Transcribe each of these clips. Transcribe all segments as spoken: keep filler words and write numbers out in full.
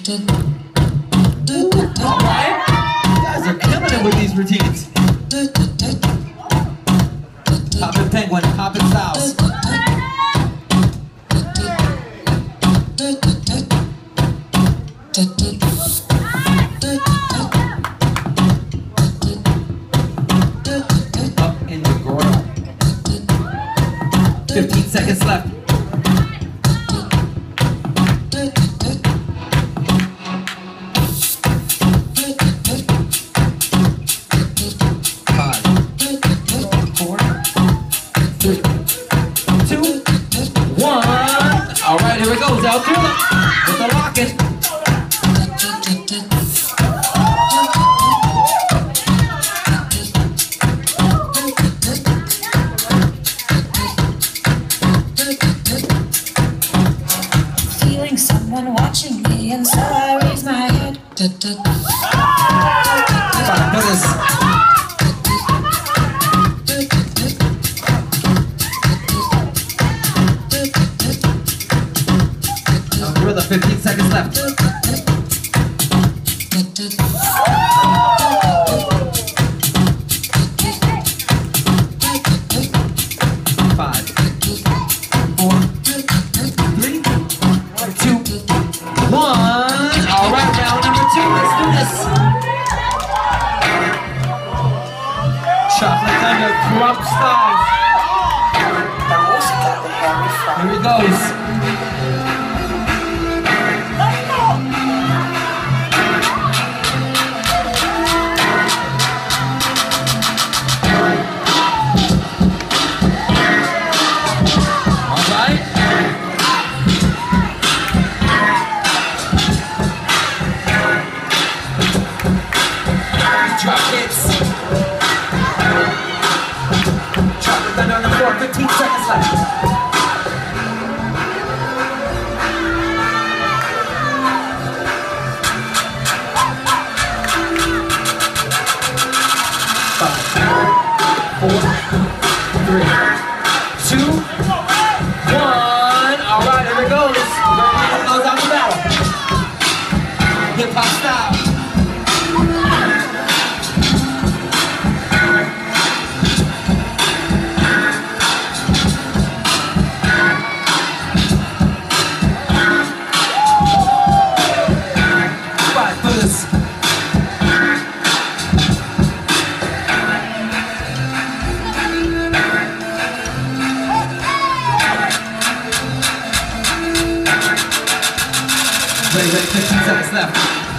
Alright? You guys are killing it with these routines. Poppin' penguin, poppin' styles. Up in the groin. fifteen seconds left. Five, four, three, two, one. All right, here it goes. Out through it with the lock-in. Someone watching me, and so I raise my head. Five minutes. Now, brother, fifteen seconds left. Five, four, three, two, one. All right, round number two. Let's do this. Chocolate Thunder, Crump style. Here it goes. All right. Drop hits. Chocolate Thunder on the floor, fifteen seconds left. Five, four, three, two, one. All right, here it goes. Here goes out the battle. Hip hop style. Ready, ready, fifteen seconds left.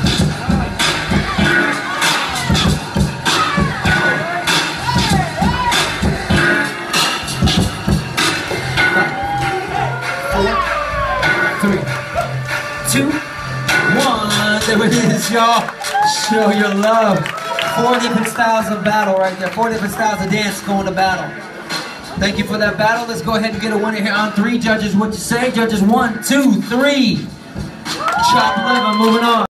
Five, four, three, two, one. There it is, y'all. Show your love. Four different styles of battle right there. Four different styles of dance going to battle. Thank you for that battle. Let's go ahead and get a winner here on three. Judges, what you say? Judges, one, two, three. Chocolate, I'm moving on.